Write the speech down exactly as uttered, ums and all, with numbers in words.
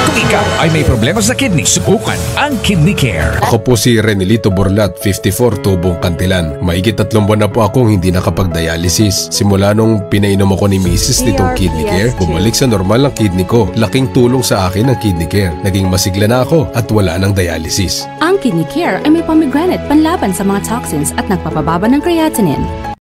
Kung ikaw ay may problema sa kidney, subukan ang Kidney Care. Ako po si Renelito Borlat, fifty-four, Tubong Kantilan. Maigit tatlong buwan na po akong hindi nakapag-dialysis. Simula nung pinainom ako ni Missus nitong Kidney Care, bumalik sa normal ang kidney ko. Laking tulong sa akin ang Kidney Care. Naging masigla na ako at wala nang dialysis. Ang Kidney Care ay may pomegranate panlaban sa mga toxins at nagpapababa ng creatinine.